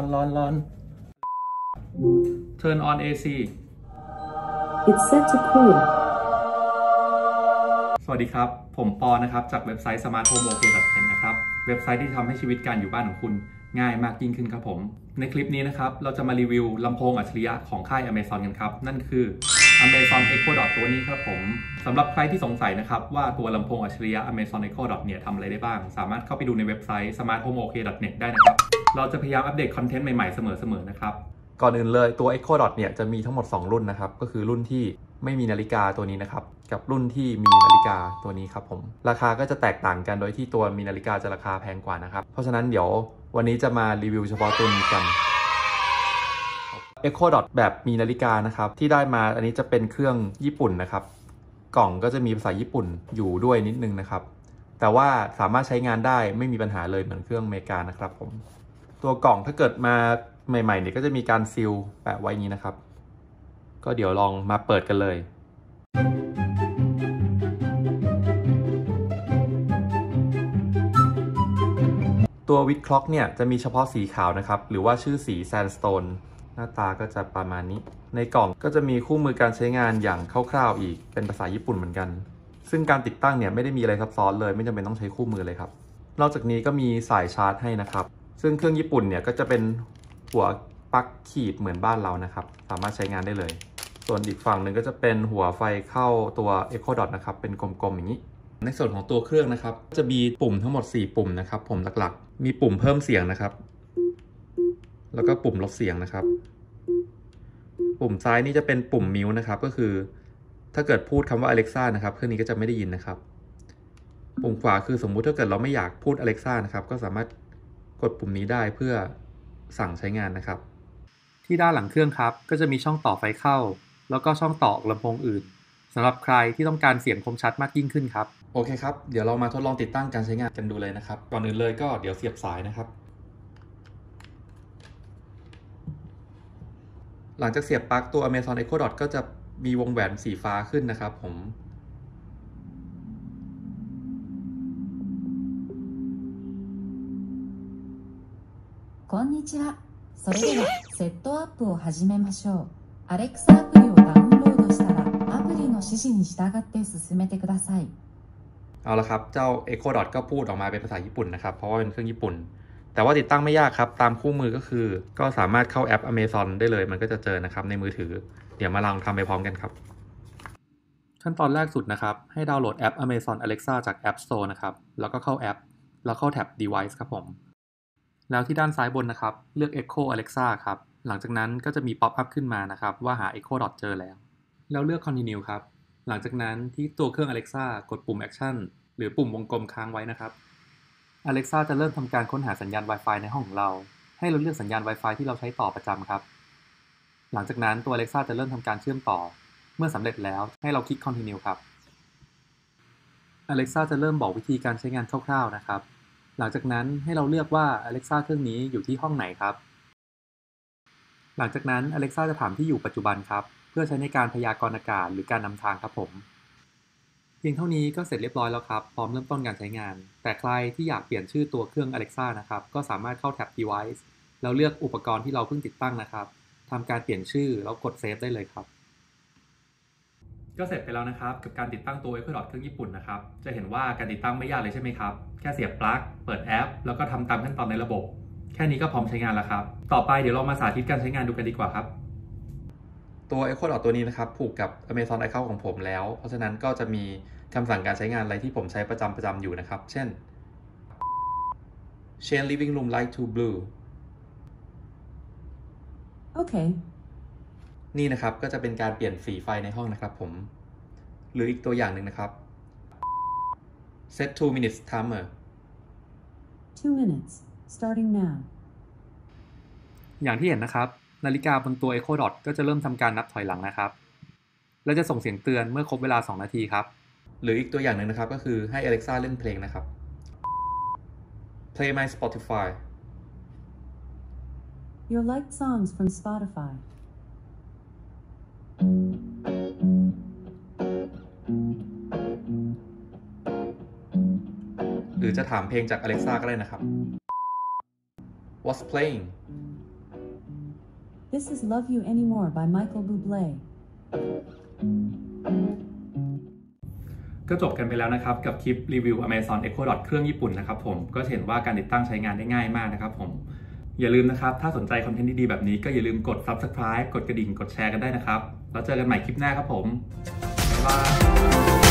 ร้อน Turn on AC It's set to cool สวัสดีครับผมปอนะครับจากเว็บไซต์ smarthomok.net นะครับเว็บไซต์ที่ทำให้ชีวิตการอยู่บ้านของคุณง่ายมากยิ่งขึ้นครับผมในคลิปนี้นะครับเราจะมารีวิวลำโพงอัจฉริยะของค่าย Amazon กันครับนั่นคือ Amazon Echo Dot ตัวนี้ครับผมสำหรับใครที่สงสัยนะครับว่าตัวลำโพงอัจฉริยะ Amazon Echo Dot เนี่ยทำอะไรได้บ้างสามารถเข้าไปดูในเว็บไซต์ smarthomok.net ได้นะครับเราจะพยายามอัปเดตคอนเทนต์ใหม่ๆเสมอๆนะครับก่อนอื่นเลยตัว Echo Dot เนี่ยจะมีทั้งหมด2รุ่นนะครับก็คือรุ่นที่ไม่มีนาฬิกาตัวนี้นะครับกับรุ่นที่มีนาฬิกาตัวนี้ครับผมราคาก็จะแตกต่างกันโดยที่ตัวมีนาฬิกาจะราคาแพงกว่านะครับเพราะฉะนั้นเดี๋ยววันนี้จะมารีวิวเฉพาะตัวนี้กัน Echo Dot แบบมีนาฬิกานะครับที่ได้มาอันนี้จะเป็นเครื่องญี่ปุ่นนะครับกล่องก็จะมีภาษาญี่ปุ่นอยู่ด้วยนิดนึงนะครับแต่ว่าสามารถใช้งานได้ไม่มีปัญหาเลยเหมือนเครื่องอเมริกานะครับผมตัวกล่องถ้าเกิดมาใหม่ๆเนี่ยก็จะมีการซีลแปะไว้อย่างนี้นะครับก็เดี๋ยวลองมาเปิดกันเลยตัววิดคล็อกเนี่ยจะมีเฉพาะสีขาวนะครับหรือว่าชื่อสีแซนสโตนหน้าตาก็จะประมาณนี้ในกล่องก็จะมีคู่มือการใช้งานอย่างคร่าวๆอีกเป็นภาษาญี่ปุ่นเหมือนกันซึ่งการติดตั้งเนี่ยไม่ได้มีอะไรซับซ้อนเลยไม่จำเป็นต้องใช้คู่มือเลยครับนอกจากนี้ก็มีสายชาร์จให้นะครับซึ่งเครื่องญี่ปุ่นเนี่ยก็จะเป็นหัวปลั๊กขีดเหมือนบ้านเรานะครับสามารถใช้งานได้เลยส่วนอีกฝั่งหนึ่งก็จะเป็นหัวไฟเข้าตัว Echo Dot นะครับเป็นกลมๆอย่างนี้ในส่วนของตัวเครื่องนะครับจะมีปุ่มทั้งหมด4ปุ่มนะครับผมหลักๆมีปุ่มเพิ่มเสียงนะครับแล้วก็ปุ่มลดเสียงนะครับปุ่มซ้ายนี่จะเป็นปุ่มมิวส์นะครับก็คือถ้าเกิดพูดคำว่า Alexa นะครับเครื่องนี้ก็จะไม่ได้ยินนะครับปุ่มขวาคือสมมุติถ้าเกิดเราไม่อยากพูด Alexa นะครับก็สามารถกดปุ่มนี้ได้เพื่อสั่งใช้งานนะครับที่ด้านหลังเครื่องครับก็จะมีช่องต่อไฟเข้าแล้วก็ช่องต่อออกลำโพงอื่นสำหรับใครที่ต้องการเสียงคมชัดมากยิ่งขึ้นครับโอเคครับเดี๋ยวเรามาทดลองติดตั้งการใช้งานกันดูเลยนะครับก่อนอื่นเลยก็เดี๋ยวเสียบสายนะครับหลังจากเสียบปลั๊กตัว Amazon Echo Dot ก็จะมีวงแหวนสีฟ้าขึ้นนะครับผมこんにちは。それではセットアップを始めましょう。Alexa アプリをダウンロードしたらアプリの指示に従って進めてください。 เอาละครับเจ้า Echo Dot ก็พูดออกมาเป็นภาษาญี่ปุ่นนะครับเพราะว่าเป็นเครื่องญี่ปุ่นแต่ว่าติดตั้งไม่ยากครับตามคู่มือก็คือก็สามารถเข้าแอป Amazon ได้เลยมันก็จะเจอนะครับในมือถือเดี๋ยวมาลองทำไปพร้อมกันครับขั้นตอนแรกสุดนะครับให้ดาวน์โหลดแอป Amazon Alexa จาก App Store นะครับแล้วก็เข้าแอปแล้วเข้าแท็บ Device ครับผมแล้วที่ด้านซ้ายบนนะครับเลือก Echo Alexa ครับหลังจากนั้นก็จะมี Pop up ขึ้นมานะครับว่าหา Echo Dot เจอแล้วเลือก Continue ครับหลังจากนั้นที่ตัวเครื่อง Alexa กดปุ่ม Action หรือปุ่มวงกลมค้างไว้นะครับ Alexa จะเริ่มทำการค้นหาสัญญาณ Wi-Fi ในห้องของเราให้เราเลือกสัญญาณ Wi-Fi ที่เราใช้ต่อประจำครับหลังจากนั้นตัว Alexa จะเริ่มทำการเชื่อมต่อเมื่อสำเร็จแล้วให้เราคลิก Continue ครับ Alexa จะเริ่มบอกวิธีการใช้งานคร่าวๆนะครับหลังจากนั้นให้เราเลือกว่า Alexa เครื่องนี้อยู่ที่ห้องไหนครับหลังจากนั้น Alexa จะถามที่อยู่ปัจจุบันครับเพื่อใช้ในการพยากรณ์อากาศหรือการนำทางครับผมเพียงเท่านี้ก็เสร็จเรียบร้อยแล้วครับพร้อมเริ่มต้นการใช้งานแต่ใครที่อยากเปลี่ยนชื่อตัวเครื่อง Alexa นะครับก็สามารถเข้าแท็บ Device แล้วเลือกอุปกรณ์ที่เราเพิ่งติดตั้งนะครับทำการเปลี่ยนชื่อแล้วกดเซฟได้เลยครับก็เสร็จไปแล้วนะครับกับการติดตั้งตัว Echo Dot เครื่องญี่ปุ่นนะครับจะเห็นว่าการติดตั้งไม่ยากเลยใช่ไหมครับแค่เสียบปลั๊กเปิดแอปแล้วก็ทำตามขั้นตอนในระบบแค่นี้ก็พร้อมใช้งานแล้วครับต่อไปเดี๋ยวเรามาสาธิตการใช้งานดูกันดีกว่าครับตัว Echo Dot ตัวนี้นะครับผูกกับ Amazon Account ของผมแล้วเพราะฉะนั้นก็จะมีคำสั่งการใช้งานอะไรที่ผมใช้ประจำอยู่นะครับเช่น Change living room light to blue โอเคนี่นะครับก็จะเป็นการเปลี่ยนสีไฟในห้องนะครับผมหรืออีกตัวอย่างหนึ่งนะครับ Set 2 minutes timer 2 minutes starting now อย่างที่เห็นนะครับนาฬิกาบนตัว Echo Dot ก็จะเริ่มทำการนับถอยหลังนะครับและจะส่งเสียงเตือนเมื่อครบเวลา2 นาทีครับหรืออีกตัวอย่างหนึ่งนะครับก็คือให้ Alexa เล่นเพลงนะครับ Play my Spotify Your liked songs from Spotify หรือจะถามเพลงจาก Alexa ก็ได้นะครับ What's playing This is Love You Anymore by Michael Bublé ก็จบกันไปแล้วนะครับกับคลิปรีวิว Amazon Echo Dot เครื่องญี่ปุ่นนะครับผมก็เห็นว่าการติดตั้งใช้งานได้ง่ายมากนะครับผมอย่าลืมนะครับถ้าสนใจคอนเทนต์ดีๆแบบนี้ก็อย่าลืมกด Subscribe กดกระดิ่งกดแชร์กันได้นะครับแล้วเจอกันใหม่คลิปหน้าครับผมบ๊ายบาย